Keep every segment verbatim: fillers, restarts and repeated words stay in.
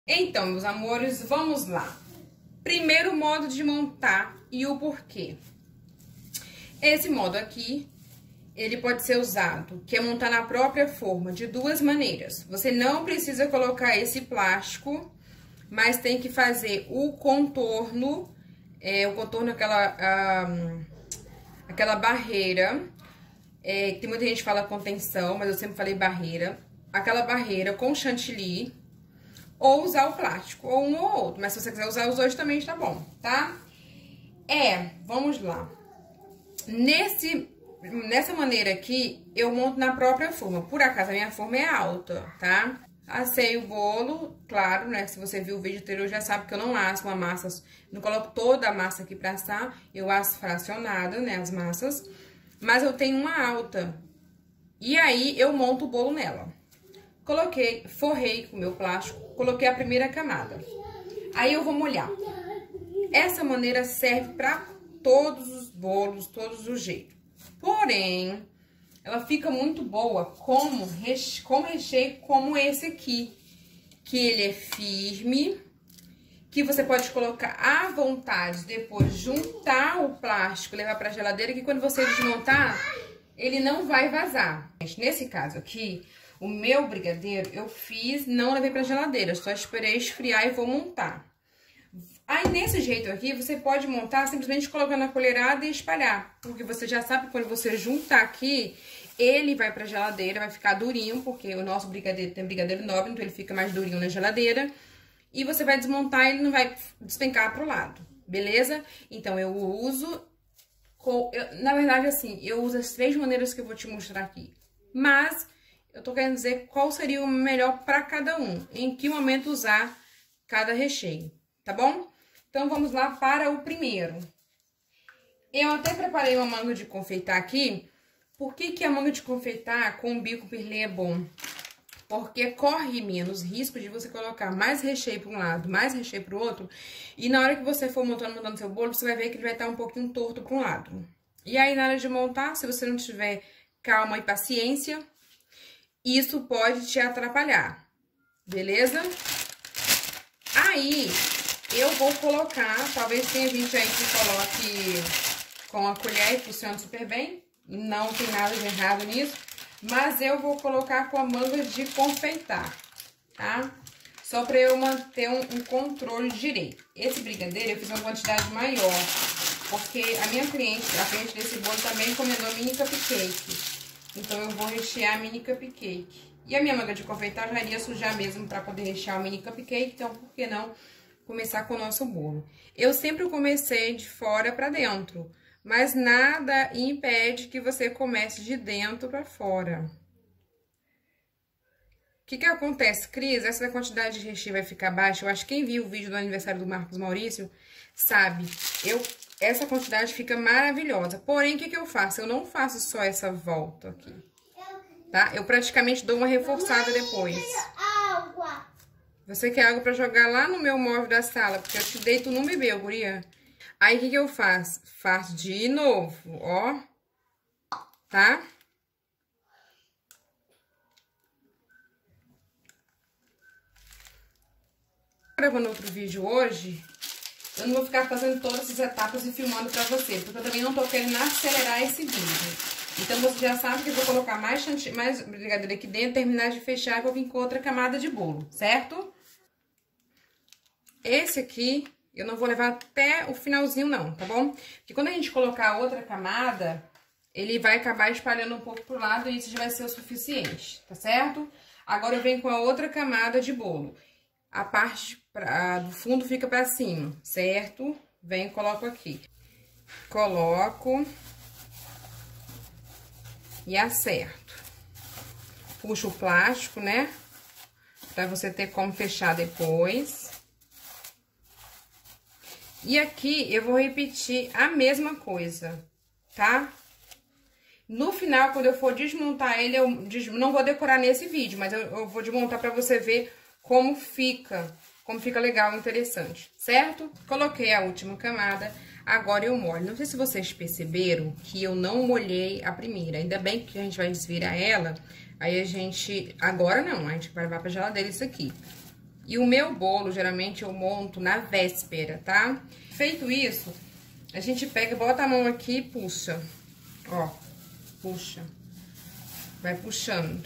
Então, meus amores, vamos lá. Primeiro modo de montar e o porquê. Esse modo aqui, ele pode ser usado, que é montar na própria forma, de duas maneiras. Você não precisa colocar esse plástico, mas tem que fazer o contorno, é, o contorno, aquela, a, aquela barreira, é, que tem muita gente que fala contenção, mas eu sempre falei barreira. Aquela barreira com chantilly, ou usar o plástico, ou um ou outro. Mas se você quiser usar os dois também está bom, tá? É, vamos lá. Nesse, nessa maneira aqui, eu monto na própria forma. Por acaso, a minha forma é alta, tá? Assei o bolo, claro, né? Se você viu o vídeo anterior, já sabe que eu não asso uma massa, não coloco toda a massa aqui pra assar. Eu asso fracionada, né? As massas. Mas eu tenho uma alta. E aí, eu monto o bolo nela. Coloquei, forrei com o meu plástico, coloquei a primeira camada. Aí eu vou molhar. Essa maneira serve pra todos os bolos, todos os jeitos. Porém, ela fica muito boa como reche... com recheio como esse aqui. Que ele é firme, que você pode colocar à vontade, depois juntar o plástico, levar pra geladeira, que quando você desmontar, ele não vai vazar. Nesse caso aqui, o meu brigadeiro eu fiz, não levei pra geladeira, só esperei esfriar e vou montar. Aí, nesse jeito aqui, você pode montar simplesmente colocando a colherada e espalhar. Porque você já sabe que quando você juntar aqui, ele vai pra geladeira, vai ficar durinho, porque o nosso brigadeiro tem brigadeiro nobre, então ele fica mais durinho na geladeira. E você vai desmontar, ele não vai despencar pro lado, beleza? Então, eu uso, com, eu, na verdade, assim, eu uso as três maneiras que eu vou te mostrar aqui. Mas eu tô querendo dizer qual seria o melhor para cada um, em que momento usar cada recheio, tá bom? Então, vamos lá para o primeiro. Eu até preparei uma manga de confeitar aqui. Por que que a manga de confeitar com bico perlê é bom? Porque corre menos risco de você colocar mais recheio para um lado, mais recheio para o outro. E na hora que você for montando, montando seu bolo, você vai ver que ele vai estar um pouquinho torto para um lado. E aí, na hora de montar, se você não tiver calma e paciência, isso pode te atrapalhar, beleza? Aí, eu vou colocar, talvez tenha gente aí que coloque com a colher e funciona super bem, não tem nada de errado nisso, mas eu vou colocar com a manga de confeitar, tá? Só pra eu manter um, um controle direito. Esse brigadeiro eu fiz uma quantidade maior, porque a minha cliente, a cliente desse bolo também encomendou mini cupcake. Então, eu vou rechear a mini cupcake. E a minha manga de confeitar já iria sujar mesmo para poder rechear o mini cupcake. Então, por que não começar com o nosso bolo? Eu sempre comecei de fora para dentro, mas nada impede que você comece de dentro para fora. O que que acontece, Cris? Essa quantidade de recheio vai ficar baixa? Eu acho que quem viu o vídeo do aniversário do Marcos Maurício sabe. Eu... Essa quantidade fica maravilhosa. Porém, o que que eu faço? Eu não faço só essa volta aqui, tá? Eu praticamente dou uma reforçada depois. Você quer água pra jogar lá no meu móvel da sala, porque eu te dei, tu não bebeu, guria. Aí, o que que eu faço? Faço de novo, ó. Tá? Gravando outro vídeo hoje, eu não vou ficar fazendo todas essas etapas e filmando pra você, porque eu também não tô querendo acelerar esse vídeo. Então, você já sabe que eu vou colocar mais, chantilly, mais brigadeiro aqui dentro, terminar de fechar e vou vir com outra camada de bolo, certo? Esse aqui, eu não vou levar até o finalzinho não, tá bom? Porque quando a gente colocar a outra camada, ele vai acabar espalhando um pouco pro lado e isso já vai ser o suficiente, tá certo? Agora, eu venho com a outra camada de bolo. A parte pra, do fundo fica pra cima, certo? Venho e coloco aqui. Coloco e acerto. Puxo o plástico, né? Pra você ter como fechar depois. E aqui eu vou repetir a mesma coisa, tá? No final, quando eu for desmontar ele, eu não vou decorar nesse vídeo, mas eu, eu vou desmontar pra você ver como fica, como fica legal e interessante, certo? Coloquei a última camada, agora eu molho. Não sei se vocês perceberam que eu não molhei a primeira, ainda bem que a gente vai desvirar ela, aí a gente, agora não, a gente vai levar pra geladeira isso aqui. E o meu bolo, geralmente, eu monto na véspera, tá? Feito isso, a gente pega, bota a mão aqui e puxa. Ó, puxa. Vai puxando.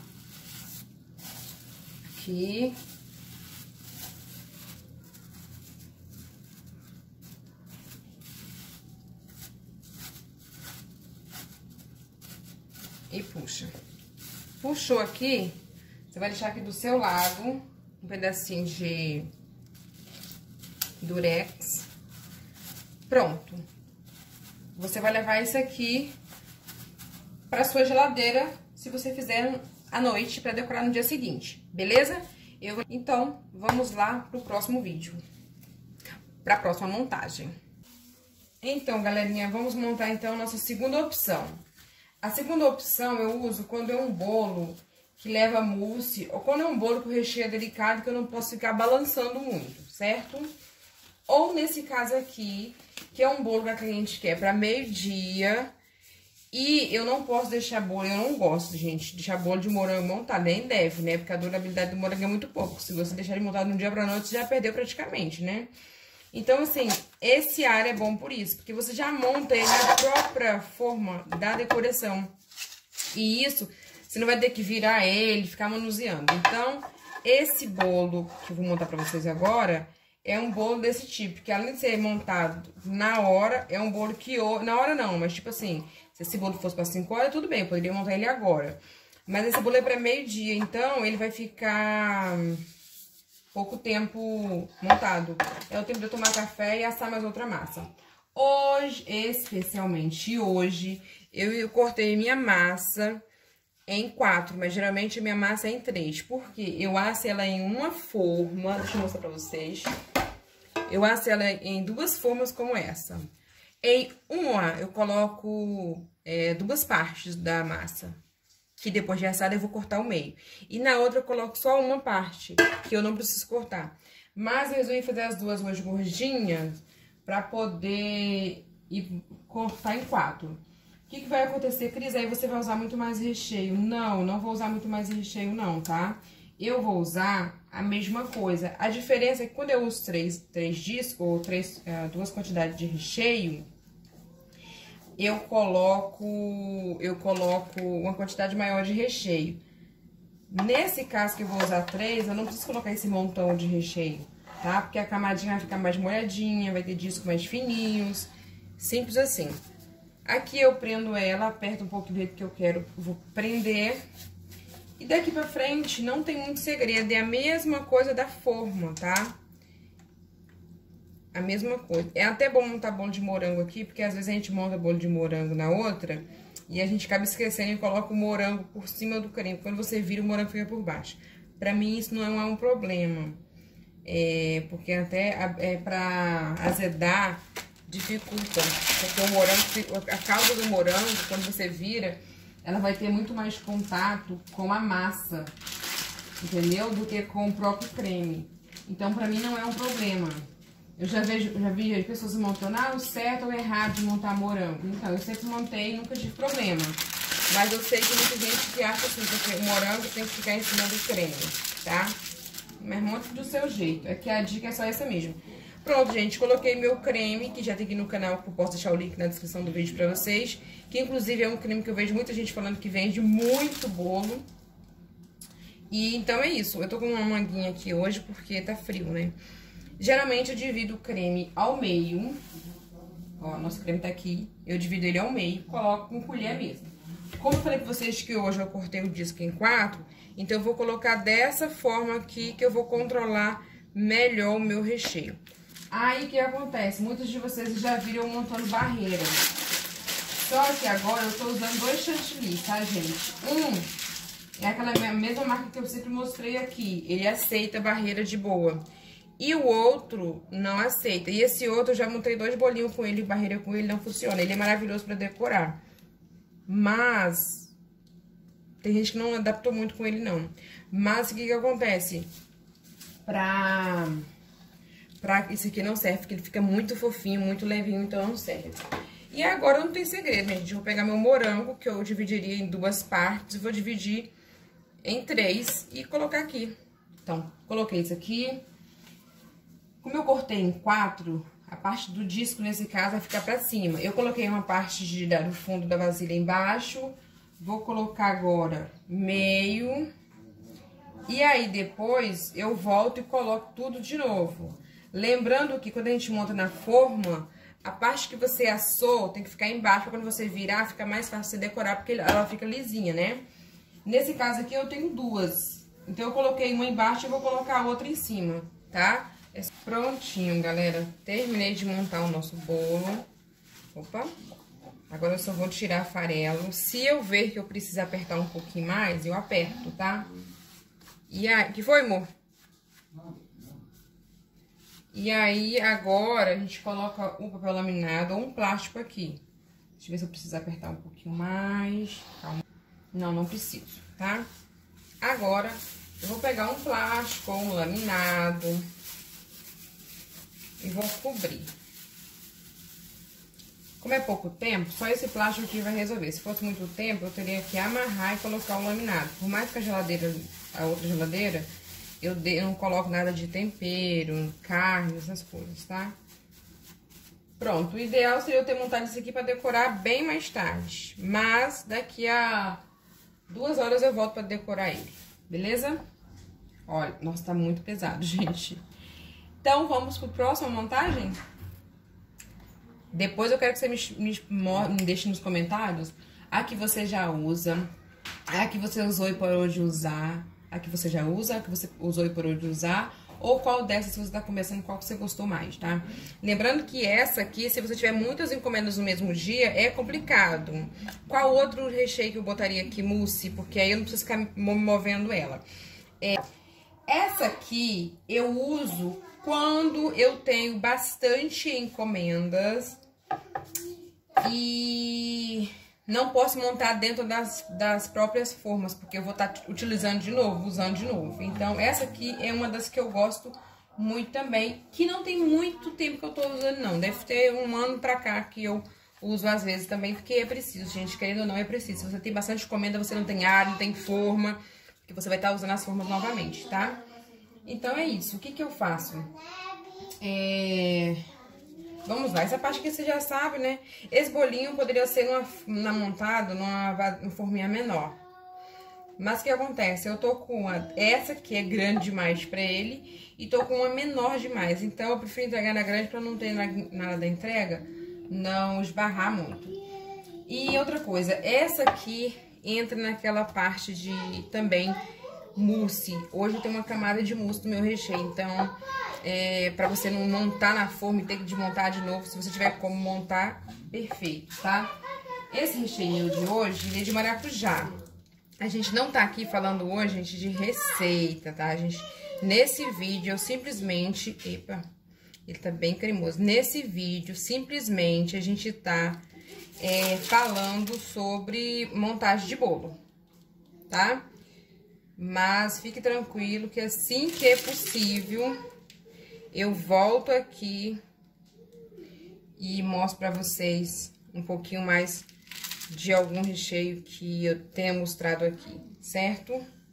Aqui. E puxa. Puxou aqui, você vai deixar aqui do seu lado um pedacinho de durex. Pronto. Você vai levar isso aqui para sua geladeira, se você fizer à noite, para decorar no dia seguinte, beleza? Eu, então, vamos lá pro próximo vídeo, para a próxima montagem. Então, galerinha, vamos montar então a nossa segunda opção. A segunda opção eu uso quando é um bolo que leva mousse, ou quando é um bolo que o recheio é delicado, que eu não posso ficar balançando muito, certo? Ou nesse caso aqui, que é um bolo que a cliente quer para meio-dia, e eu não posso deixar bolo, eu não gosto, gente, de deixar bolo de morango montado, nem deve, né? Porque a durabilidade do morango é muito pouco. Se você deixar ele montado de um dia pra noite, você já perdeu praticamente, né? Então, assim, esse ar é bom por isso, porque você já monta ele na própria forma da decoração. E isso, você não vai ter que virar ele, ficar manuseando. Então, esse bolo que eu vou montar pra vocês agora é um bolo desse tipo, que além de ser montado na hora, é um bolo que... Eu, na hora não, mas tipo assim, se esse bolo fosse pra cinco horas, tudo bem, eu poderia montar ele agora. Mas esse bolo é pra meio-dia, então ele vai ficar... pouco tempo montado. É o tempo de eu tomar café e assar mais outra massa. Hoje, especialmente hoje, eu, eu cortei minha massa em quatro, mas geralmente a minha massa é em três. Porque eu asso ela em uma forma, deixa eu mostrar pra vocês. Eu asso ela em duas formas como essa. Em uma, eu coloco é, duas partes da massa, que depois de assada eu vou cortar o meio. E na outra eu coloco só uma parte, que eu não preciso cortar. Mas eu resolvi fazer as duas hoje gordinhas, pra poder ir cortar em quatro. O que que vai acontecer, Cris? Aí você vai usar muito mais recheio. Não, não vou usar muito mais recheio não, tá? Eu vou usar a mesma coisa. A diferença é que quando eu uso três, três discos, ou três, uh, duas quantidades de recheio... eu coloco, eu coloco uma quantidade maior de recheio. Nesse caso que eu vou usar três, eu não preciso colocar esse montão de recheio, tá? Porque a camadinha vai ficar mais molhadinha, vai ter discos mais fininhos, simples assim. Aqui eu prendo ela, aperto um pouco do jeito que eu quero, vou prender. E daqui pra frente não tem muito segredo, é a mesma coisa da forma, tá? A mesma coisa. É até bom montar bolo de morango aqui, porque às vezes a gente monta bolo de morango na outra e a gente acaba esquecendo e coloca o morango por cima do creme. Quando você vira, o morango fica por baixo. Pra mim, isso não é um problema. É, porque até é, pra azedar, dificulta. Porque o morango, a calda do morango, quando você vira, ela vai ter muito mais contato com a massa, entendeu? Do que com o próprio creme. Então, pra mim, não é um problema. Eu já, vejo, já vi as pessoas montando, ah, o certo ou o errado de montar morango. Então, eu sempre montei e nunca tive problema. Mas eu sei que tem muita gente que acha assim, porque o morango tem que ficar em cima do creme, tá? Mas monte do seu jeito. É que a dica é só essa mesmo. Pronto, gente, coloquei meu creme, que já tem aqui no canal, que eu posso deixar o link na descrição do vídeo pra vocês. Que inclusive é um creme que eu vejo muita gente falando que vende muito bolo. E então é isso. Eu tô com uma manguinha aqui hoje porque tá frio, né? Geralmente eu divido o creme ao meio. Ó, nosso creme tá aqui. Eu divido ele ao meio, coloco com colher mesmo. Como eu falei pra vocês que hoje eu cortei o disco em quatro, então eu vou colocar dessa forma aqui que eu vou controlar melhor o meu recheio. Aí o que acontece? Muitos de vocês já viram eu montando barreira. Só que agora eu tô usando dois chantilly, tá, gente? Um é aquela mesma marca que eu sempre mostrei aqui. Ele aceita barreira de boa. E o outro não aceita. E esse outro eu já montei dois bolinhos com ele, barreira com ele, não funciona. Ele é maravilhoso pra decorar. Mas tem gente que não adaptou muito com ele, não. Mas o que que acontece? Pra... pra esse aqui não serve, porque ele fica muito fofinho, muito levinho, então não serve. E agora não tem segredo, gente. Eu vou pegar meu morango, que eu dividiria em duas partes, vou dividir em três e colocar aqui. Então, coloquei isso aqui. Como eu cortei em quatro, a parte do disco, nesse caso, vai ficar pra cima. Eu coloquei uma parte de, do fundo da vasilha embaixo. Vou colocar agora meio. E aí, depois, eu volto e coloco tudo de novo. Lembrando que quando a gente monta na forma, a parte que você assou tem que ficar embaixo, pra quando você virar, fica mais fácil você decorar, porque ela fica lisinha, né? Nesse caso aqui, eu tenho duas. Então, eu coloquei uma embaixo e vou colocar a outra em cima, tá? Prontinho, galera. Terminei de montar o nosso bolo. Opa! Agora eu só vou tirar farelo. Se eu ver que eu preciso apertar um pouquinho mais, eu aperto, tá? E aí... que foi, amor? E aí, agora, a gente coloca um papel laminado ou um plástico aqui. Deixa eu ver se eu preciso apertar um pouquinho mais. Calma. Não, não preciso, tá? Agora, eu vou pegar um plástico ou um laminado e vou cobrir. Como é pouco tempo, só esse plástico aqui vai resolver. Se fosse muito tempo, eu teria que amarrar e colocar o laminado. Por mais que a geladeira, a outra geladeira, eu, de, eu não coloco nada de tempero, carne, essas coisas, tá? Pronto, o ideal seria eu ter montado isso aqui pra decorar bem mais tarde. Mas daqui a duas horas eu volto pra decorar ele, beleza? Olha, nossa, tá muito pesado, gente. Então, vamos pro próximo montagem? Depois eu quero que você me, me, me deixe nos comentários a que você já usa, a que você usou e parou de usar, a que você já usa, a que você usou e parou de usar, ou qual dessas, se você tá começando, qual que você gostou mais, tá? Lembrando que essa aqui, se você tiver muitas encomendas no mesmo dia, é complicado. Qual outro recheio que eu botaria aqui? Mousse, porque aí eu não preciso ficar me movendo ela. É, essa aqui eu uso quando eu tenho bastante encomendas e não posso montar dentro das, das próprias formas, porque eu vou estar utilizando de novo, usando de novo. Então, essa aqui é uma das que eu gosto muito também, que não tem muito tempo que eu tô usando, não. Deve ter um ano pra cá que eu uso às vezes também, porque é preciso, gente, querendo ou não, é preciso. Se você tem bastante encomenda, você não tem ar, não tem forma, que você vai estar usando as formas novamente, tá? Então, é isso. O que que eu faço? É... Vamos lá, essa parte aqui você já sabe, né? Esse bolinho poderia ser numa, numa montado numa, numa forminha menor. Mas o que acontece? Eu tô com uma, essa que é grande demais pra ele e tô com uma menor demais. Então, eu prefiro entregar na grande pra não ter nada da entrega, não esbarrar muito. E outra coisa, essa aqui entra naquela parte de também mousse. Hoje eu tenho uma camada de mousse no meu recheio, então... É, pra você não montar na forma e ter que desmontar de novo. Se você tiver como montar, perfeito, tá? Esse recheio de hoje, ele é de maracujá. A gente não tá aqui falando hoje, gente, de receita, tá, gente? Nesse vídeo, eu simplesmente... Epa, ele tá bem cremoso. Nesse vídeo, simplesmente, a gente tá é, falando sobre montagem de bolo, tá? Mas fique tranquilo que assim que é possível... eu volto aqui e mostro pra vocês um pouquinho mais de algum recheio que eu tenha mostrado aqui, certo?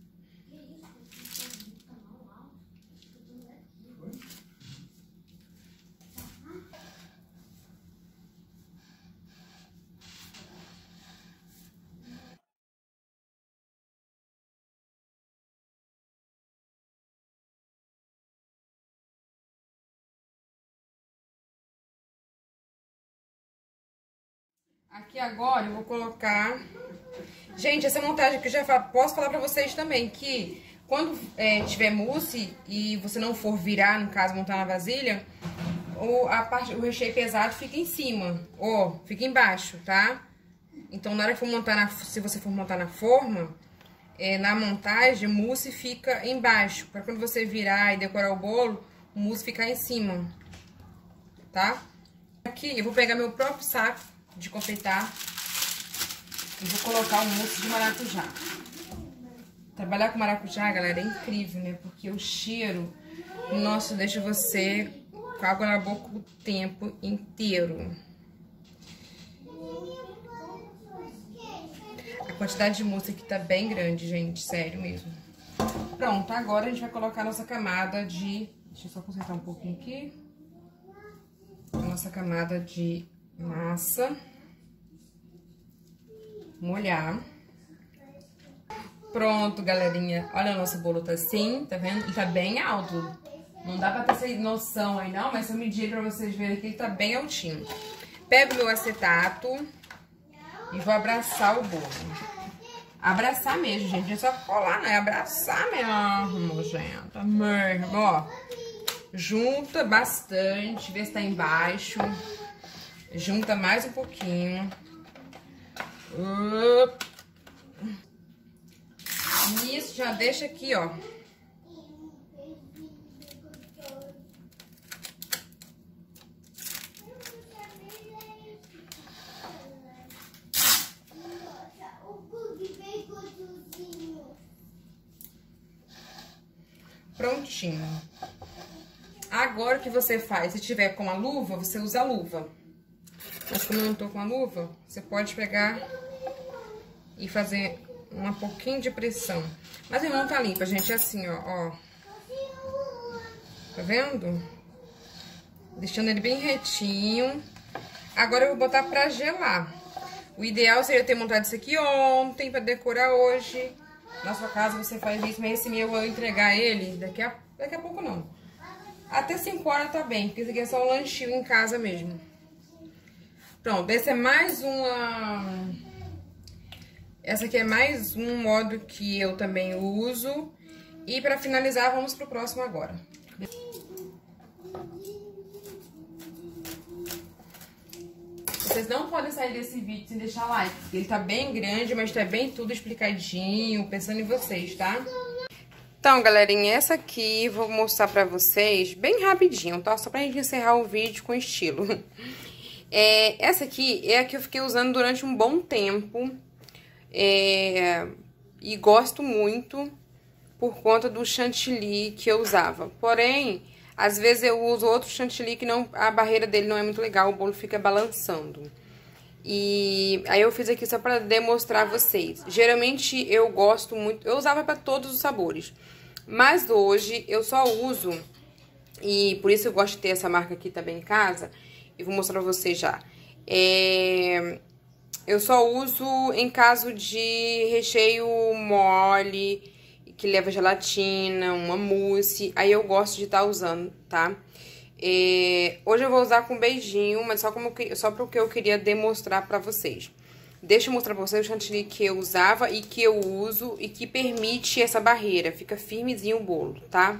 Aqui agora eu vou colocar... Gente, essa montagem aqui eu já falo, posso falar pra vocês também que quando é, tiver mousse e você não for virar, no caso, montar na vasilha, o, a parte, o recheio pesado fica em cima, ó, fica embaixo, tá? Então, na hora que for montar, na, se você for montar na forma, é, na montagem, o mousse fica embaixo, pra quando você virar e decorar o bolo, o mousse ficar em cima, tá? Aqui eu vou pegar meu próprio saco de confeitar e vou colocar o mousse de maracujá. Trabalhar com maracujá, galera, é incrível, né? Porque o cheiro, nossa, deixa você com água na boca o tempo inteiro. A quantidade de mousse aqui tá bem grande, gente, sério mesmo. Pronto, agora a gente vai colocar a nossa camada de... Deixa eu só consertar um pouquinho aqui. A nossa camada de massa. Molhar. Pronto, galerinha. Olha, o nosso bolo tá assim, tá vendo? Ele tá bem alto. Não dá pra ter essa noção aí não, mas se eu medir pra vocês verem que ele tá bem altinho. Pego meu acetato e vou abraçar o bolo. Abraçar mesmo, gente. Não é só colar, não. É abraçar mesmo, gente. Mesmo, ó. Junta bastante. Vê se tá embaixo. Junta mais um pouquinho. Isso, já deixa aqui, ó. Prontinho. Agora o que você faz? Se tiver com a luva, você usa a luva. Mas como eu não tô com a luva, você pode pegar e fazer um pouquinho de pressão. Mas ele não tá limpa, gente. É assim, ó, ó. Tá vendo? Deixando ele bem retinho. Agora eu vou botar pra gelar. O ideal seria ter montado isso aqui ontem pra decorar hoje. Na sua casa você faz isso, mas esse meu eu vou entregar ele daqui a, daqui a pouco não. Até cinco horas tá bem, porque esse aqui é só um lanchinho em casa mesmo. Pronto, esse é mais uma... Essa aqui é mais um modo que eu também uso. E pra finalizar, vamos pro próximo agora. Vocês não podem sair desse vídeo sem deixar like, porque ele tá bem grande, mas tá bem tudo explicadinho, pensando em vocês, tá? Então, galerinha, essa aqui vou mostrar pra vocês bem rapidinho, tá? Só pra gente encerrar o vídeo com estilo. É, essa aqui é a que eu fiquei usando durante um bom tempo. É, e gosto muito por conta do chantilly que eu usava. Porém, às vezes eu uso outro chantilly que não, a barreira dele não é muito legal, o bolo fica balançando. E aí eu fiz aqui só pra demonstrar a vocês. Geralmente eu gosto muito, eu usava pra todos os sabores. Mas hoje eu só uso, e por isso eu gosto de ter essa marca aqui também em casa. E vou mostrar pra vocês já. É... Eu só uso em caso de recheio mole, que leva gelatina, uma mousse. Aí eu gosto de estar tá usando, tá? É, hoje eu vou usar com beijinho, mas só, como que, só porque eu queria demonstrar pra vocês. Deixa eu mostrar pra vocês o chantilly que eu usava e que eu uso e que permite essa barreira. Fica firmezinho o bolo, tá?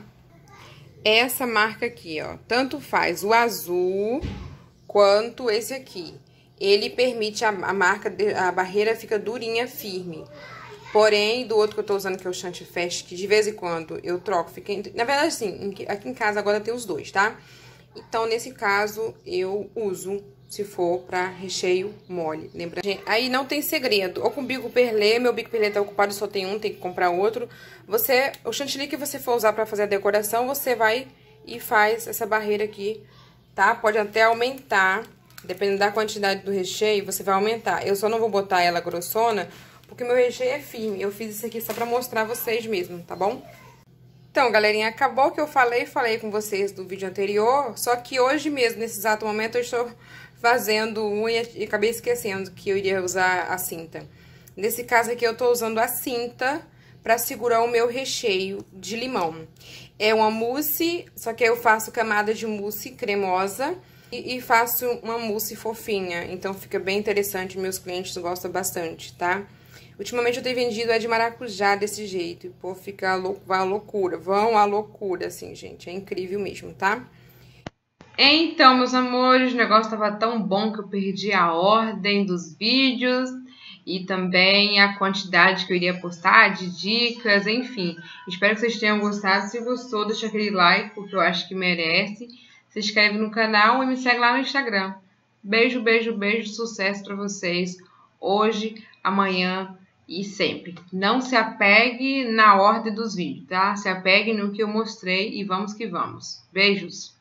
Essa marca aqui, ó. Tanto faz o azul quanto esse aqui. Ele permite a, a marca, a barreira fica durinha, firme. Porém, do outro que eu tô usando, que é o Chantifest, que de vez em quando eu troco, fica... Na verdade, assim, aqui em casa agora tem os dois, tá? Então, nesse caso, eu uso, se for pra recheio mole, lembra? Aí não tem segredo. Ou com bico perlê, meu bico perlê tá ocupado, só tem um, tem que comprar outro. Você, o chantilly que você for usar pra fazer a decoração, você vai e faz essa barreira aqui, tá? Pode até aumentar, dependendo da quantidade do recheio, você vai aumentar. Eu só não vou botar ela grossona, porque meu recheio é firme. Eu fiz isso aqui só pra mostrar a vocês mesmo, tá bom? Então, galerinha, acabou que eu falei, falei com vocês do vídeo anterior, só que hoje mesmo, nesse exato momento, eu estou fazendo unha e acabei esquecendo que eu iria usar a cinta. Nesse caso aqui, eu tô usando a cinta pra segurar o meu recheio de limão. É uma mousse, só que eu faço camada de mousse cremosa e, e faço uma mousse fofinha, então fica bem interessante, meus clientes gostam bastante, tá? Ultimamente eu tenho vendido é de maracujá desse jeito. E, pô, fica a, lou a loucura. Vão à loucura, assim, gente. É incrível mesmo, tá? Então, meus amores, o negócio tava tão bom que eu perdi a ordem dos vídeos. E também a quantidade que eu iria postar, de dicas, enfim. Espero que vocês tenham gostado. Se gostou, deixa aquele like, porque eu acho que merece. Se inscreve no canal e me segue lá no Instagram. Beijo, beijo, beijo. Sucesso pra vocês. Hoje, amanhã e sempre. Não se apegue na ordem dos vídeos, tá? Se apegue no que eu mostrei e vamos que vamos. Beijos!